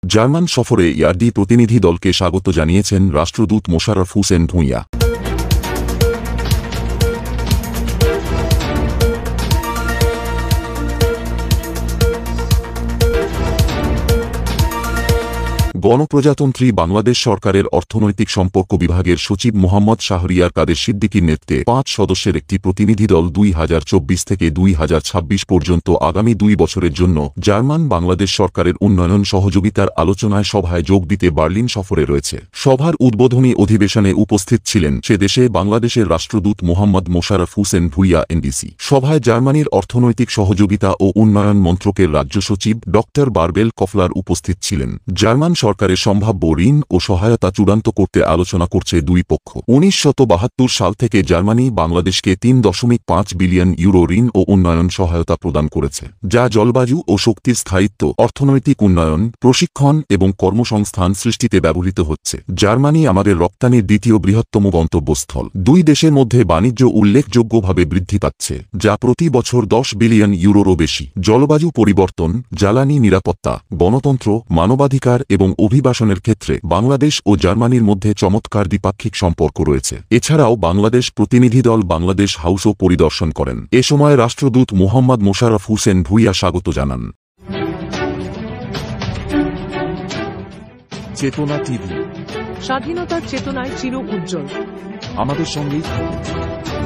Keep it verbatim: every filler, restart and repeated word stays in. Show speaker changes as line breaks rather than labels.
German সফরে ইয়ারডি প্রতিনিধি দলকে স্বাগত জানিয়েছেন রাষ্ট্রদূত মোশাররফ হোসেন ভূঁইয়া। গণপ্রজাতন্ত্রী বাংলাদেশ সরকারের অর্থনৈতিক সম্পর্ক বিভাগের সচিব মোহাম্মদ শাহরিয়ার কাদের সিদ্দিকীর নেতৃত্বে পাঁচ সদস্যের একটি প্রতিনিধি দল দুই হাজার চব্বিশ থেকে দুই হাজার ছাব্বিশ পর্যন্ত আগামী দুই বছরের জন্য জার্মান বাংলাদেশ সরকারের উন্নয়ন সহযোগিতার আলোচনায় সভায় যোগ দিতে বার্লিন সফরে রয়েছে। সভার উদ্বোধনী অধিবেশনে উপস্থিত ছিলেন সে দেশে বাংলাদেশের রাষ্ট্রদূত মোহাম্মদ মোশাররফ হোসেন ভূঁইয়া এনডিসি। সভায় জার্মানির অর্থনৈতিক সহযোগিতা ও উন্নয়ন মন্ত্রকের রাজ্য সচিব ড বারবেল কফলার উপস্থিত ছিলেন। জার্মান সরকারের সম্ভাব্য ঋণ ও সহায়তা চূড়ান্ত করতে আলোচনা করছে দুই পক্ষ। উনিশশো বাহাত্তর সাল থেকে জার্মানি বাংলাদেশকে তিন দশমিক পাঁচ বিলিয়ন ইউরো ঋণ ও উন্নয়ন সহায়তা প্রদান করেছে, যা জলবায়ু ও শক্তির স্থায়িত্ব, অর্থনৈতিক উন্নয়ন, প্রশিক্ষণ এবং কর্মসংস্থান সৃষ্টিতে ব্যবহৃত হচ্ছে। জার্মানি আমাদের রপ্তানির দ্বিতীয় বৃহত্তম গন্তব্যস্থল। দুই দেশের মধ্যে বাণিজ্য উল্লেখযোগ্যভাবে বৃদ্ধি পাচ্ছে, যা প্রতি বছর দশ বিলিয়ন ইউরোরও বেশি। জলবায়ু পরিবর্তন, জ্বালানি নিরাপত্তা, গণতন্ত্র, মানবাধিকার এবং অভিবাসনের ক্ষেত্রে বাংলাদেশ ও জার্মানির মধ্যে চমৎকার দ্বিপাক্ষিক সম্পর্ক রয়েছে। এছাড়াও বাংলাদেশ প্রতিনিধি দল বাংলাদেশ হাউসও পরিদর্শন করেন। এ সময় রাষ্ট্রদূত মোহাম্মদ মোশাররফ হোসেন ভূঁইয়া স্বাগত জানান।
চেতনা টিভি,
স্বাধীনতার চেতনায় চির উজ্জ্বল।
আমাদের সঙ্গেই থাকুন।